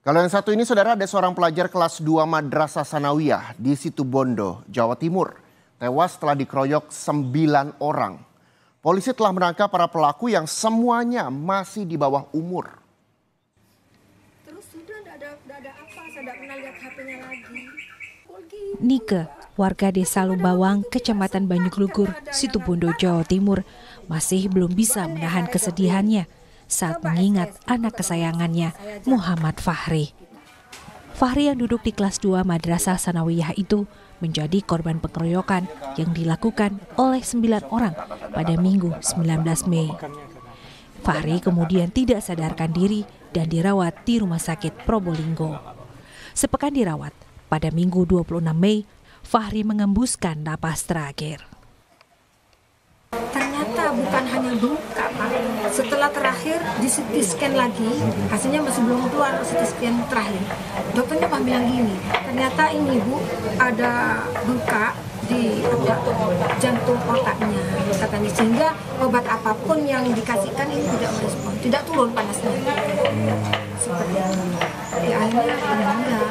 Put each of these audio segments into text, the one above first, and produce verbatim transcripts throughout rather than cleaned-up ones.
Kalau yang satu ini saudara, ada seorang pelajar kelas dua Madrasah Sanawiyah di Situbondo, Jawa Timur. Tewas setelah dikeroyok sembilan orang. Polisi telah menangkap para pelaku yang semuanya masih di bawah umur. Terus sudah tidak ada, ada apa, saya tidak pernah lihat H P-nya lagi. Nike, warga desa Lumbawang, Kecamatan Banyuglugur, Situbondo, Jawa Timur, masih belum bisa menahan kesedihannya saat mengingat anak kesayangannya, Muhammad Fahri. Fahri yang duduk di kelas dua Madrasah Sanawiyah itu menjadi korban pengeroyokan yang dilakukan oleh sembilan orang pada Minggu sembilan belas Mei. Fahri kemudian tidak sadarkan diri dan dirawat di Rumah Sakit Probolinggo. Sepekan dirawat, pada Minggu dua puluh enam Mei, Fahri mengembuskan napas terakhir. Ternyata bukan hanya luka, Pak. Setelah terakhir di C T scan lagi, hasilnya masih belum keluar C T scan terakhir. Dokternya Pak bilang gini, ternyata ini Bu ada luka di jantung otaknya katanya, sehingga obat apapun yang dikasihkan ini tidak merespon, tidak turun panasnya. Seperti itu. Ya, akhirnya meninggal.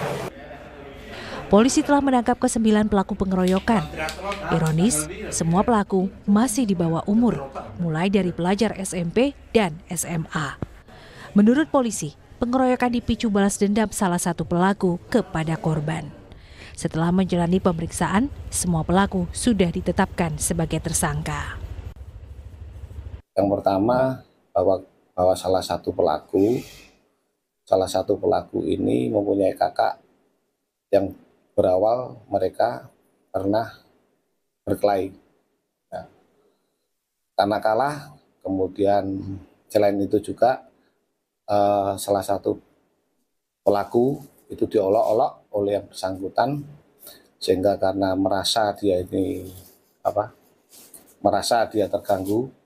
Polisi telah menangkap kesembilan pelaku pengeroyokan. Ironis, semua pelaku masih di bawah umur, mulai dari pelajar S M P dan S M A. Menurut polisi, pengeroyokan dipicu balas dendam salah satu pelaku kepada korban. Setelah menjalani pemeriksaan, semua pelaku sudah ditetapkan sebagai tersangka. Yang pertama, bahwa, bahwa salah satu pelaku, salah satu pelaku ini mempunyai kakak yang berawal mereka pernah berkelahi. Nah, karena kalah, kemudian selain itu juga uh, salah satu pelaku itu diolok-olok oleh yang bersangkutan, sehingga karena merasa dia ini apa, merasa dia terganggu,